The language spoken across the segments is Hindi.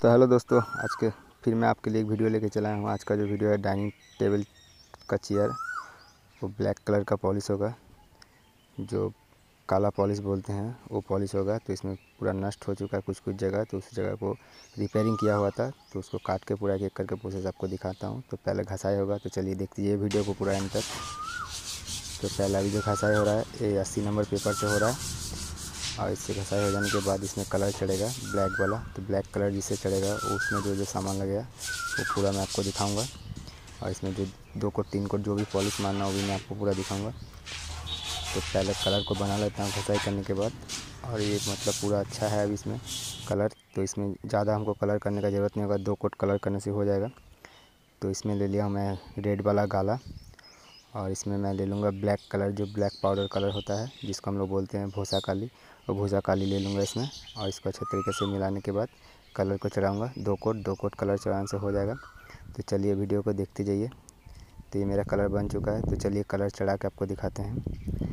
तो हेलो दोस्तों, आज के फिर मैं आपके लिए एक वीडियो लेके चला हूँ। आज का जो वीडियो है डाइनिंग टेबल का चेयर, वो ब्लैक कलर का पॉलिश होगा, जो काला पॉलिश बोलते हैं वो पॉलिश होगा। तो इसमें पूरा नष्ट हो चुका है कुछ कुछ जगह, तो उस जगह को रिपेयरिंग किया हुआ था, तो उसको काट के पूरा एक एक करके प्रोसेस आपको दिखाता हूँ। तो पहले घसाई होगा, तो चलिए देखते ये वीडियो को पूरा एंड तक। तो पहला अभी जो घसाई हो रहा है ये 80 नंबर पेपर से हो रहा है, और इससे घसाई हो जाने के बाद इसमें कलर चढ़ेगा ब्लैक वाला। तो ब्लैक कलर जिससे चढ़ेगा उसमें जो जो सामान लगेगा वो पूरा मैं आपको दिखाऊंगा, और इसमें जो 2 कोट 3 कोट जो भी पॉलिश मारना वो भी मैं आपको पूरा दिखाऊंगा। तो पहले कलर को बना लेता हूँ घसाई करने के बाद, और ये मतलब पूरा अच्छा है अभी इसमें कलर। तो इसमें ज़्यादा हमको कलर करने का ज़रूरत नहीं होगा, 2 कोट कलर करने से हो जाएगा। तो इसमें ले लिया हूँ मैं रेड वाला गाला, और इसमें मैं ले लूँगा ब्लैक कलर, जो ब्लैक पाउडर कलर होता है जिसको हम लोग बोलते हैं भूसा काली, और भूसा काली ले लूँगा इसमें। और इसको अच्छे तरीके से मिलाने के बाद कलर को चढ़ाऊँगा, 2 कोट कलर चढ़ाने से हो जाएगा। तो चलिए वीडियो को देखते जाइए। तो ये मेरा कलर बन चुका है, तो चलिए कलर चढ़ा के आपको दिखाते हैं।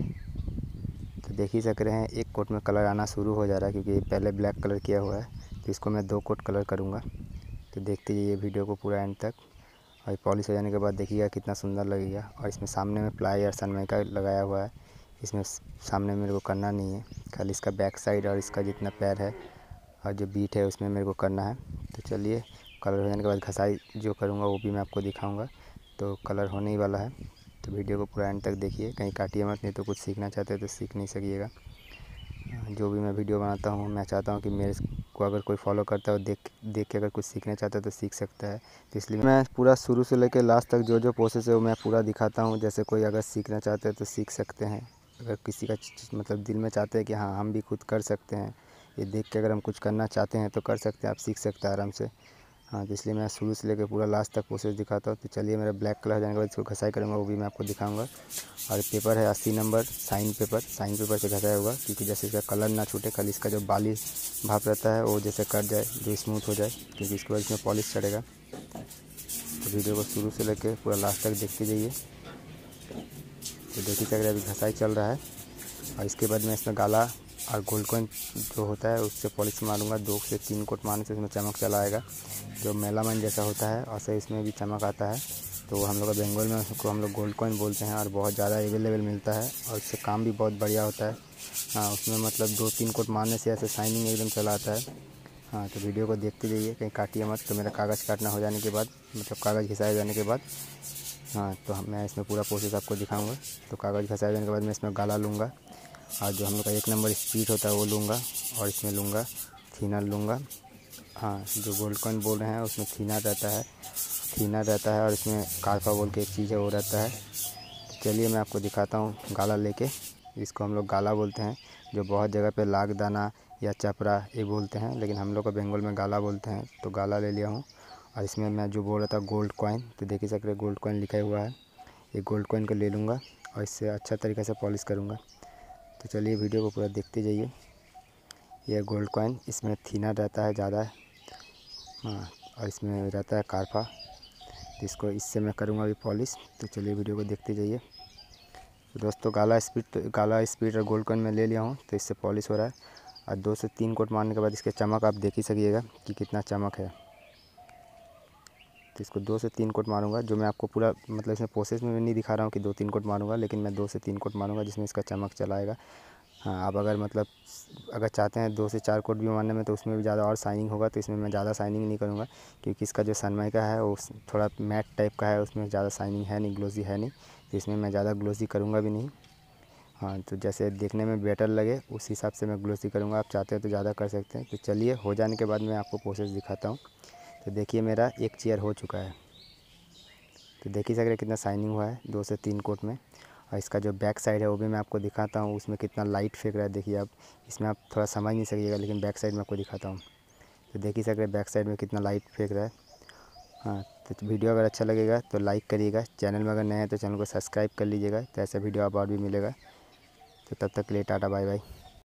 तो देख ही सक रहे हैं 1 कोट में कलर आना शुरू हो जा रहा है, क्योंकि पहले ब्लैक कलर किया हुआ है। तो इसको मैं 2 कोट कलर करूँगा। तो देखते जाइए वीडियो को पूरा एंड तक, और पॉलिश हो जाने के बाद देखिएगा कितना सुंदर लगेगा। और इसमें सामने में प्लाई और सनमाइका लगाया हुआ है, इसमें सामने मेरे को करना नहीं है, खाली इसका बैक साइड और इसका जितना पैर है और जो बीट है उसमें मेरे को करना है। तो चलिए कलर हो जाने के बाद घसाई जो करूँगा वो भी मैं आपको दिखाऊँगा। तो कलर होने ही वाला है, तो वीडियो को पूरा एंड तक देखिए, कहीं काटिए मत, नहीं तो कुछ सीखना चाहते हैं तो सीख नहीं सकिएगा। जो भी मैं वीडियो बनाता हूँ मैं चाहता हूँ कि मेरे को अगर कोई फॉलो करता है और देख के अगर कुछ सीखना चाहता है तो सीख सकता है। तो इसलिए मैं पूरा शुरू से लेकर लास्ट तक जो जो प्रोसेस है वो मैं पूरा दिखाता हूँ। जैसे कोई अगर सीखना चाहते हैं तो सीख सकते हैं, अगर किसी का मतलब दिल में चाहते हैं कि हाँ हम भी खुद कर सकते हैं, ये देख के अगर हम कुछ करना चाहते हैं तो कर सकते हैं, आप सीख सकते हैं आराम से। हाँ, तो इसलिए मैं शुरू से लेकर पूरा लास्ट तक प्रोसेस दिखाता हूँ। तो चलिए मेरा ब्लैक कलर हो जाने के बाद इसको घसाई करूँगा, वो भी मैं आपको दिखाऊंगा। और पेपर है 80 नंबर साइन पेपर से घसाया होगा, क्योंकि जैसे इसका कलर ना छूटे, कल इसका जो बाली भाप रहता है वो जैसे कट जाए, जो स्मूथ हो जाए, क्योंकि इसके बाद इसमें पॉलिश चढ़ेगा। तो वीडियो को शुरू से लेकर पूरा लास्ट तक देखते जाइए। तो देखिए सक अभी घसाई चल रहा है, और इसके बाद मैं इसमें गाला और गोल्ड कॉइन जो होता है उससे पॉलिश मारूंगा। 2 से 3 कोट मारने से इसमें चमक चला आएगा, जो मेलामाइन जैसा होता है और से इसमें भी चमक आता है। तो हम लोग का बंगाल में उसको हम लोग गोल्ड कॉइन बोलते हैं, और बहुत ज़्यादा अवेलेबल मिलता है, और इससे काम भी बहुत बढ़िया होता है। हाँ, उसमें मतलब 2-3 कोट मारने से ऐसे शाइनिंग एकदम चला आता है। हाँ, तो वीडियो को देखते जाइए, कहीं काटिए मत। तो मेरा कागज़ काटना हो जाने के बाद, मतलब कागज़ घिसाए जाने के बाद, हाँ, तो मैं इसमें पूरा प्रोसेस आपको दिखाऊंगा। तो कागज़ घसाए जाने के बाद मैं इसमें गाला लूँगा, और जो हम लोग का 1 नंबर स्पीड होता है वो लूँगा, और इसमें लूँगा थिनर लूँगा। हाँ, जो गोल्ड कॉइन बोल रहे हैं उसमें थिनर रहता है, और इसमें कार्फा बोल के एक चीज़ है वो रहता है। तो चलिए मैं आपको दिखाता हूँ गाला लेके। इसको हम लोग गाला बोलते हैं, जो बहुत जगह पे लाग दाना या चपरा ये बोलते हैं, लेकिन हम लोग का बंगाल में गाला बोलते हैं। तो गाला ले लिया हूँ, और इसमें मैं जो बोल रहा था गोल्ड कॉइन, तो देख ही सक रहे गोल्ड कॉइन लिखा हुआ है, ये गोल्ड कॉइन को ले लूँगा और इससे अच्छा तरीके से पॉलिश करूँगा। तो चलिए वीडियो को पूरा देखते जाइए। यह गोल्ड कॉइन, इसमें थिनर रहता है ज़्यादा, हाँ, और इसमें रहता है कार्फा, तो इसको इससे मैं करूँगा अभी पॉलिश। तो चलिए वीडियो को देखते जाइए। तो दोस्तों गाला स्पीड और गोल्ड कॉइन में ले लिया हूँ, तो इससे पॉलिश हो रहा है, और 2 से 3 कोट मारने के बाद इसके चमक आप देख ही सकिएगा कि कितना चमक है। तो इसको 2 से 3 कोट मारूंगा, जो मैं आपको पूरा मतलब इसमें प्रोसेस में नहीं दिखा रहा हूँ कि 2-3 कोट मारूंगा, लेकिन मैं 2 से 3 कोट मारूंगा जिसमें इसका चमक चला आएगा। हाँ, आप अगर मतलब अगर चाहते हैं 2 से 4 कोट भी मारने में, तो उसमें भी ज़्यादा और शाइनिंग होगा। तो इसमें मैं ज़्यादा शाइनिंग नहीं करूँगा, क्योंकि इसका जो सनमाइका है वो थोड़ा मैट टाइप का है, उसमें ज़्यादा शाइनिंग है नहीं, ग्लोसी है नहीं, तो इसमें मैं ज़्यादा ग्लोसी करूँगा भी नहीं। हाँ, तो जैसे देखने में बेटर लगे उस हिसाब से मैं ग्लोसी करूँगा, आप चाहते हो तो ज़्यादा कर सकते हैं। तो चलिए हो जाने के बाद मैं आपको प्रोसेस दिखाता हूँ। तो देखिए मेरा एक चेयर हो चुका है, तो देख ही सक रहे कितना शाइनिंग हुआ है 2 से 3 कोट में। और इसका जो बैक साइड है वो भी मैं आपको दिखाता हूँ, उसमें कितना लाइट फेंक रहा है। देखिए आप इसमें आप थोड़ा समझ नहीं सकिएगा, लेकिन बैक साइड में आपको दिखाता हूँ। तो देख ही सक रहे बैक साइड में कितना लाइट फेंक रहा है। हाँ, तो वीडियो अगर अच्छा लगेगा तो लाइक करिएगा, चैनल में अगर नए हैं तो चैनल को सब्सक्राइब कर लीजिएगा, तो ऐसा वीडियो आप और भी मिलेगा। तो तब तक के लिए टाटा बाय बाय।